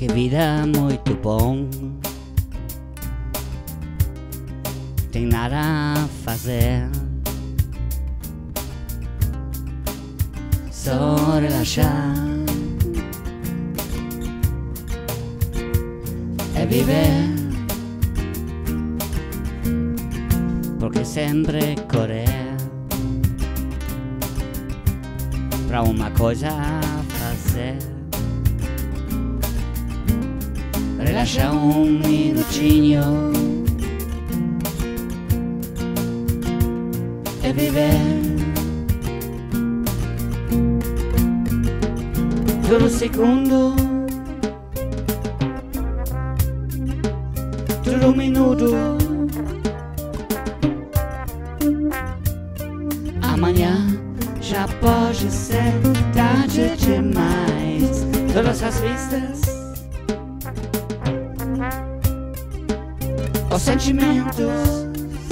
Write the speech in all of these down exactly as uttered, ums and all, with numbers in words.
Que vida muito bom, tem nada a fazer, só relaxar, é viver, porque sempre correr pra uma coisa a fazer. Relaxa um minutinho, é viver, todo segundo, todo minuto. Amanhã já pode ser tarde demais. Todas as vistas, os sentimentos,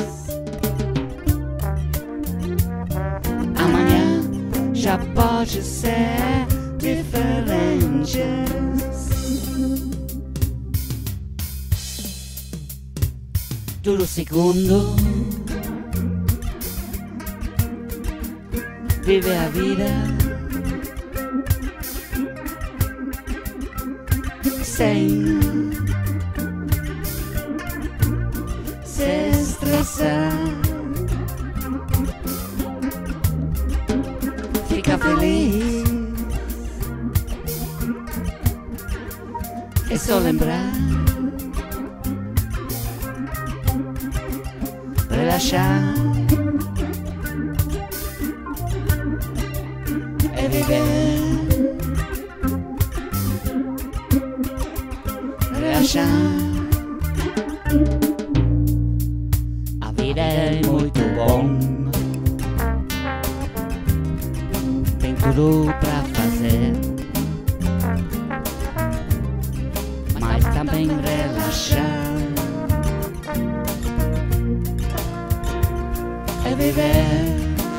amanhã já pode ser diferentes. Todo segundo, vive a vida sem se estressar, fica feliz, é só lembrar, relaxar, é viver, relaxar. A vida é muito bom, tem tudo pra fazer, mas também relaxar, é viver.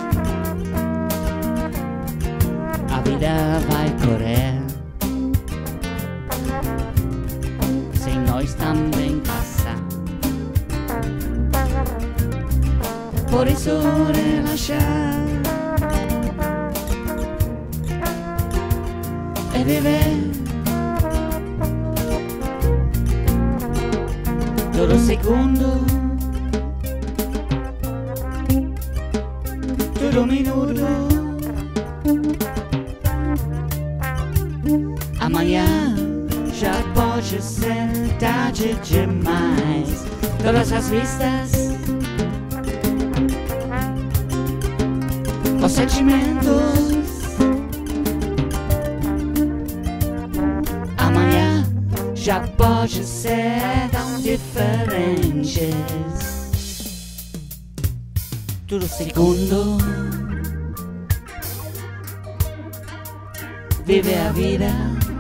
A vida vai correr, sem nós também passar. Por isso relaxar, é viver, todo segundo, todo minuto. Amanhã já pode ser tarde demais. Todas as vistas, os sentimentos, amanhã já pode ser tão diferentes. Todo segundo, vive a vida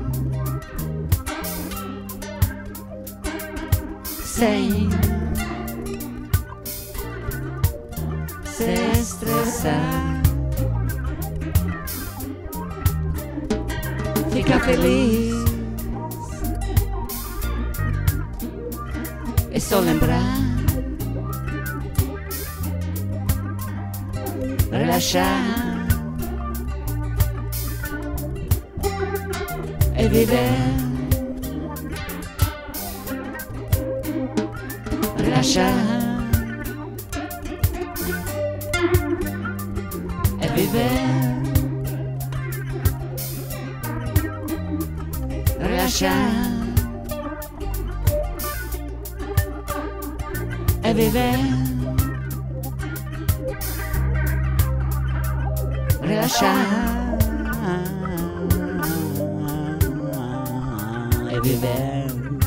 sem se estressar, fica feliz, é só lembrar, relaxar, é viver, relaxar, é viver, relaxar, é viver, relaxar, é viver.